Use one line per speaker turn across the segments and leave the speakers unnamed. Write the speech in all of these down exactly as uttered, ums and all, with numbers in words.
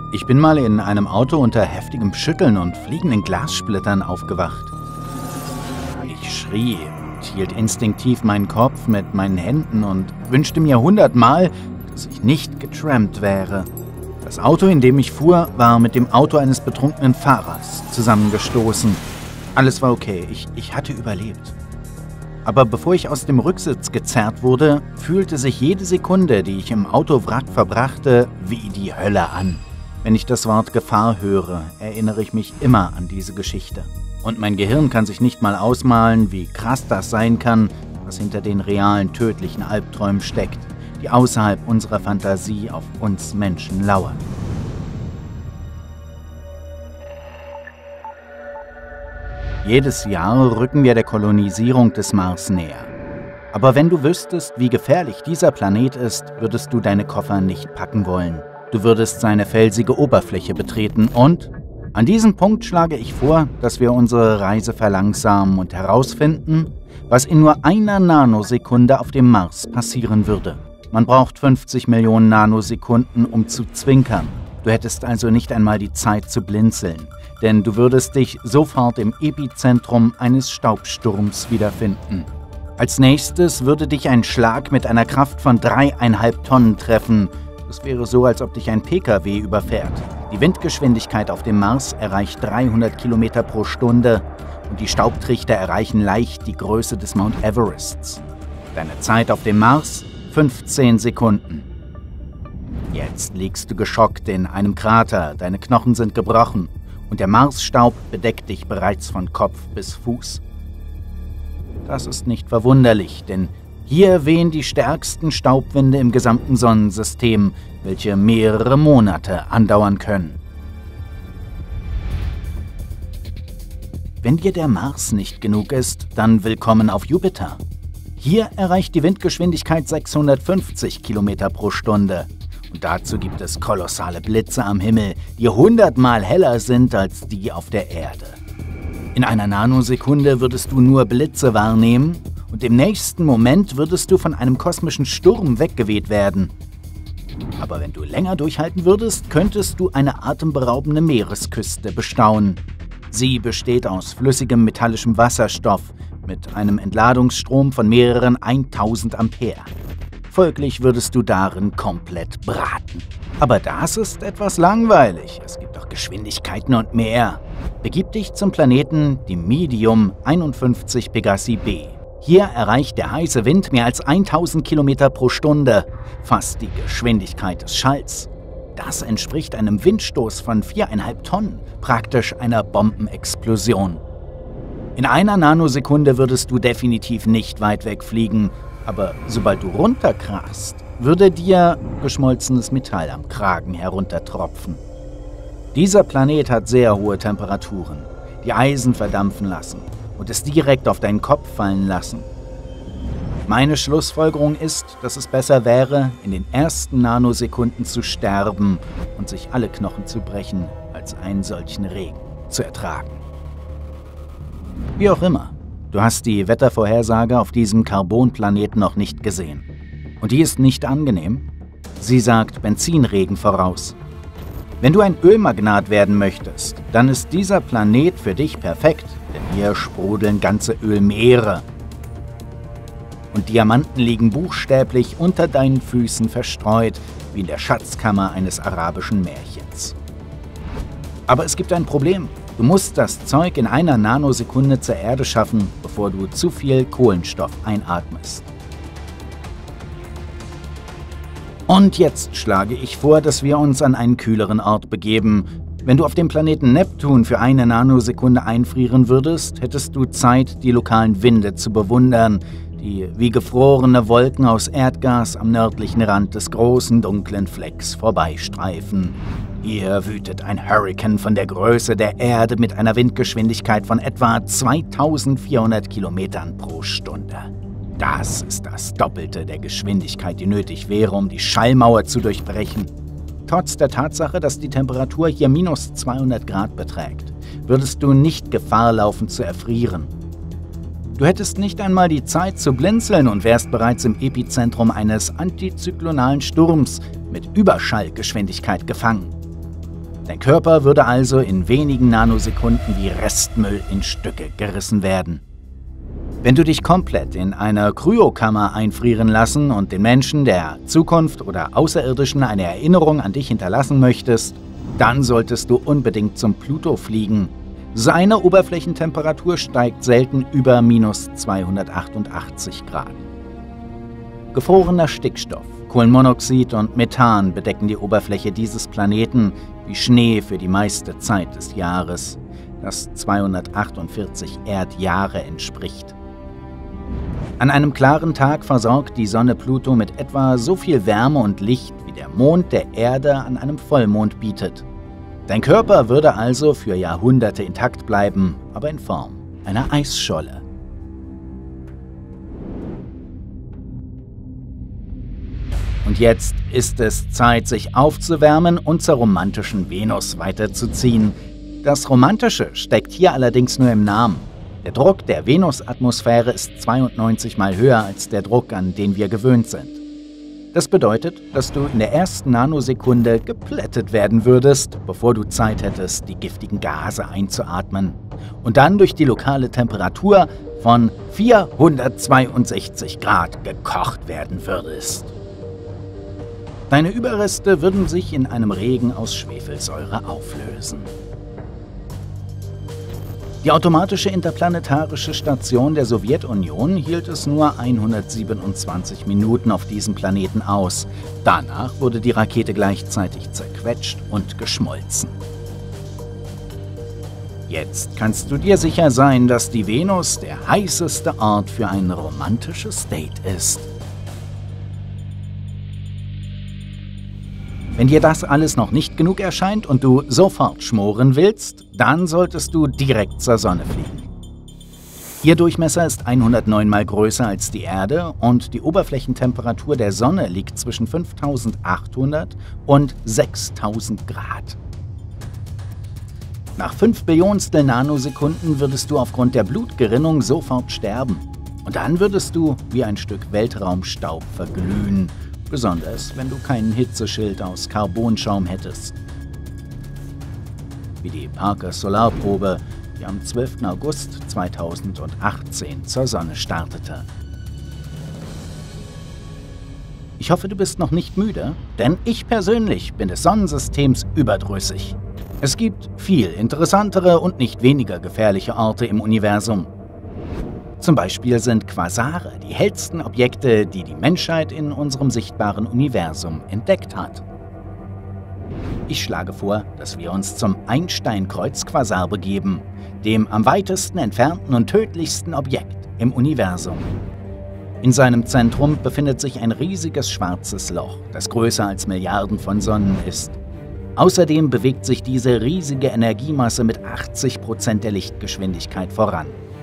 Ich bin mal in einem Auto unter heftigem Schütteln und fliegenden Glassplittern aufgewacht. Ich schrie und hielt instinktiv meinen Kopf mit meinen Händen und wünschte mir hundertmal, dass ich nicht getrampt wäre. Das Auto, in dem ich fuhr, war mit dem Auto eines betrunkenen Fahrers zusammengestoßen. Alles war okay, ich, ich hatte überlebt. Aber bevor ich aus dem Rücksitz gezerrt wurde, fühlte sich jede Sekunde, die ich im Autowrack verbrachte, wie die Hölle an. Wenn ich das Wort Gefahr höre, erinnere ich mich immer an diese Geschichte. Und mein Gehirn kann sich nicht mal ausmalen, wie krass das sein kann, was hinter den realen, tödlichen Albträumen steckt, die außerhalb unserer Fantasie auf uns Menschen lauern. Jedes Jahr rücken wir der Kolonisierung des Mars näher. Aber wenn du wüsstest, wie gefährlich dieser Planet ist, würdest du deine Koffer nicht packen wollen. Du würdest seine felsige Oberfläche betreten und an diesem Punkt schlage ich vor, dass wir unsere Reise verlangsamen und herausfinden, was in nur einer Nanosekunde auf dem Mars passieren würde. Man braucht fünfzig Millionen Nanosekunden, um zu zwinkern. Du hättest also nicht einmal die Zeit zu blinzeln, denn du würdest dich sofort im Epizentrum eines Staubsturms wiederfinden. Als nächstes würde dich ein Schlag mit einer Kraft von dreieinhalb Tonnen treffen. Es wäre so, als ob dich ein P K W überfährt. Die Windgeschwindigkeit auf dem Mars erreicht dreihundert Kilometer pro Stunde und die Staubtrichter erreichen leicht die Größe des Mount Everests. Deine Zeit auf dem Mars? fünfzehn Sekunden. Jetzt liegst du geschockt in einem Krater, deine Knochen sind gebrochen und der Marsstaub bedeckt dich bereits von Kopf bis Fuß. Das ist nicht verwunderlich, denn hier wehen die stärksten Staubwinde im gesamten Sonnensystem, welche mehrere Monate andauern können. Wenn dir der Mars nicht genug ist, dann willkommen auf Jupiter. Hier erreicht die Windgeschwindigkeit sechshundertfünfzig Kilometer pro Stunde. Und dazu gibt es kolossale Blitze am Himmel, die hundertmal heller sind als die auf der Erde. In einer Nanosekunde würdest du nur Blitze wahrnehmen und im nächsten Moment würdest du von einem kosmischen Sturm weggeweht werden. Aber wenn du länger durchhalten würdest, könntest du eine atemberaubende Meeresküste bestaunen. Sie besteht aus flüssigem metallischem Wasserstoff mit einem Entladungsstrom von mehreren tausend Ampere. Folglich würdest du darin komplett braten. Aber das ist etwas langweilig. Es gibt doch Geschwindigkeiten und mehr. Begib dich zum Planeten Dimidium einundfünfzig Pegasi b. Hier erreicht der heiße Wind mehr als tausend Kilometer pro Stunde, fast die Geschwindigkeit des Schalls. Das entspricht einem Windstoß von viereinhalb Tonnen, praktisch einer Bombenexplosion. In einer Nanosekunde würdest du definitiv nicht weit wegfliegen, aber sobald du runterkrachst, würde dir geschmolzenes Metall am Kragen heruntertropfen. Dieser Planet hat sehr hohe Temperaturen, die Eisen verdampfen lassen und es direkt auf deinen Kopf fallen lassen. Meine Schlussfolgerung ist, dass es besser wäre, in den ersten Nanosekunden zu sterben und sich alle Knochen zu brechen, als einen solchen Regen zu ertragen. Wie auch immer, du hast die Wettervorhersage auf diesem Carbonplaneten noch nicht gesehen. Und die ist nicht angenehm. Sie sagt Benzinregen voraus. Wenn du ein Ölmagnat werden möchtest, dann ist dieser Planet für dich perfekt, denn hier sprudeln ganze Ölmeere. Und Diamanten liegen buchstäblich unter deinen Füßen verstreut, wie in der Schatzkammer eines arabischen Märchens. Aber es gibt ein Problem. Du musst das Zeug in einer Nanosekunde zur Erde schaffen, bevor du zu viel Kohlenstoff einatmest. Und jetzt schlage ich vor, dass wir uns an einen kühleren Ort begeben. Wenn du auf dem Planeten Neptun für eine Nanosekunde einfrieren würdest, hättest du Zeit, die lokalen Winde zu bewundern, die wie gefrorene Wolken aus Erdgas am nördlichen Rand des großen dunklen Flecks vorbeistreifen. Hier wütet ein Hurrikan von der Größe der Erde mit einer Windgeschwindigkeit von etwa zweitausendvierhundert Kilometern pro Stunde. Das ist das Doppelte der Geschwindigkeit, die nötig wäre, um die Schallmauer zu durchbrechen. Trotz der Tatsache, dass die Temperatur hier minus zweihundert Grad beträgt, würdest du nicht Gefahr laufen zu erfrieren. Du hättest nicht einmal die Zeit zu blinzeln und wärst bereits im Epizentrum eines antizyklonalen Sturms mit Überschallgeschwindigkeit gefangen. Dein Körper würde also in wenigen Nanosekunden wie Restmüll in Stücke gerissen werden. Wenn du dich komplett in einer Kryokammer einfrieren lassen und den Menschen der Zukunft oder Außerirdischen eine Erinnerung an dich hinterlassen möchtest, dann solltest du unbedingt zum Pluto fliegen. Seine Oberflächentemperatur steigt selten über minus zweihundertachtundachtzig Grad. Gefrorener Stickstoff, Kohlenmonoxid und Methan bedecken die Oberfläche dieses Planeten wie Schnee für die meiste Zeit des Jahres, das zweihundertachtundvierzig Erdjahre entspricht. An einem klaren Tag versorgt die Sonne Pluto mit etwa so viel Wärme und Licht, wie der Mond der Erde an einem Vollmond bietet. Dein Körper würde also für Jahrhunderte intakt bleiben, aber in Form einer Eisscholle. Und jetzt ist es Zeit, sich aufzuwärmen und zur romantischen Venus weiterzuziehen. Das Romantische steckt hier allerdings nur im Namen. Der Druck der Venusatmosphäre ist zweiundneunzig Mal höher als der Druck, an den wir gewöhnt sind. Das bedeutet, dass du in der ersten Nanosekunde geplättet werden würdest, bevor du Zeit hättest, die giftigen Gase einzuatmen. Und dann durch die lokale Temperatur von vierhundertzweiundsechzig Grad gekocht werden würdest. Deine Überreste würden sich in einem Regen aus Schwefelsäure auflösen. Die automatische interplanetarische Station der Sowjetunion hielt es nur hundertsiebenundzwanzig Minuten auf diesem Planeten aus. Danach wurde die Rakete gleichzeitig zerquetscht und geschmolzen. Jetzt kannst du dir sicher sein, dass die Venus der heißeste Ort für ein romantisches Date ist. Wenn dir das alles noch nicht genug erscheint und du sofort schmoren willst, dann solltest du direkt zur Sonne fliegen. Ihr Durchmesser ist hundertneun Mal größer als die Erde und die Oberflächentemperatur der Sonne liegt zwischen fünftausendachthundert und sechstausend Grad. Nach fünf Billionstel Nanosekunden würdest du aufgrund der Blutgerinnung sofort sterben. Und dann würdest du wie ein Stück Weltraumstaub verglühen. Besonders, wenn du keinen Hitzeschild aus Carbonschaum hättest. Wie die Parker-Solarprobe, die am zwölften August zweitausendachtzehn zur Sonne startete. Ich hoffe, du bist noch nicht müde, denn ich persönlich bin des Sonnensystems überdrüssig. Es gibt viel interessantere und nicht weniger gefährliche Orte im Universum. Zum Beispiel sind Quasare die hellsten Objekte, die die Menschheit in unserem sichtbaren Universum entdeckt hat. Ich schlage vor, dass wir uns zum Einstein-Kreuz-Quasar begeben, dem am weitesten entfernten und tödlichsten Objekt im Universum. In seinem Zentrum befindet sich ein riesiges schwarzes Loch, das größer als Milliarden von Sonnen ist. Außerdem bewegt sich diese riesige Energiemasse mit achtzig Prozent der Lichtgeschwindigkeit voran.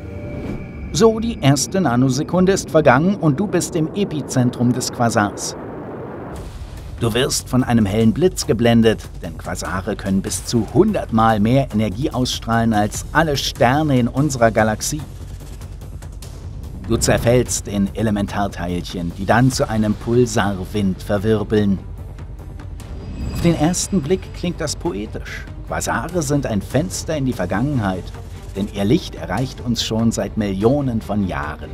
So, die erste Nanosekunde ist vergangen und du bist im Epizentrum des Quasars. Du wirst von einem hellen Blitz geblendet, denn Quasare können bis zu hundert Mal mehr Energie ausstrahlen als alle Sterne in unserer Galaxie. Du zerfällst in Elementarteilchen, die dann zu einem Pulsarwind verwirbeln. Auf den ersten Blick klingt das poetisch. Quasare sind ein Fenster in die Vergangenheit, denn ihr Licht erreicht uns schon seit Millionen von Jahren.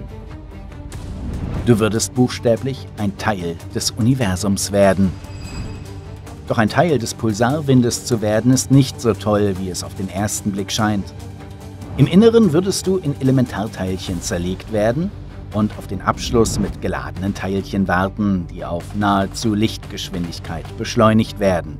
Du würdest buchstäblich ein Teil des Universums werden. Doch ein Teil des Pulsarwindes zu werden, ist nicht so toll, wie es auf den ersten Blick scheint. Im Inneren würdest du in Elementarteilchen zerlegt werden und auf den Abschluss mit geladenen Teilchen warten, die auf nahezu Lichtgeschwindigkeit beschleunigt werden.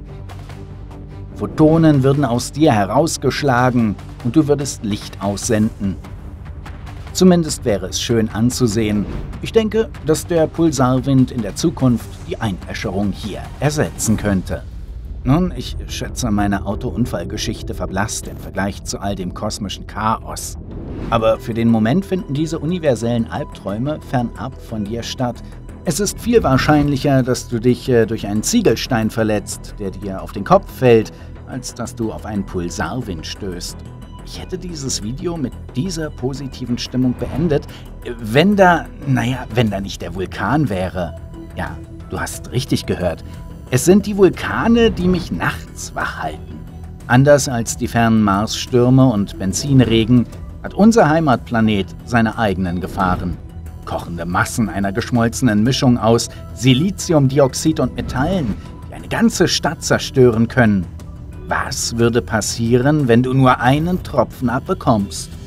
Photonen würden aus dir herausgeschlagen und du würdest Licht aussenden. Zumindest wäre es schön anzusehen. Ich denke, dass der Pulsarwind in der Zukunft die Einäscherung hier ersetzen könnte. Nun, ich schätze, meine Autounfallgeschichte verblasst im Vergleich zu all dem kosmischen Chaos. Aber für den Moment finden diese universellen Albträume fernab von dir statt. Es ist viel wahrscheinlicher, dass du dich äh, durch einen Ziegelstein verletzt, der dir auf den Kopf fällt, als dass du auf einen Pulsarwind stößt. Ich hätte dieses Video mit dieser positiven Stimmung beendet, wenn da, naja, wenn da nicht der Vulkan wäre. Ja, du hast richtig gehört. Es sind die Vulkane, die mich nachts wach halten. Anders als die fernen Marsstürme und Benzinregen hat unser Heimatplanet seine eigenen Gefahren. Kochende Massen einer geschmolzenen Mischung aus Siliziumdioxid und Metallen, die eine ganze Stadt zerstören können. Was würde passieren, wenn du nur einen Tropfen abbekommst?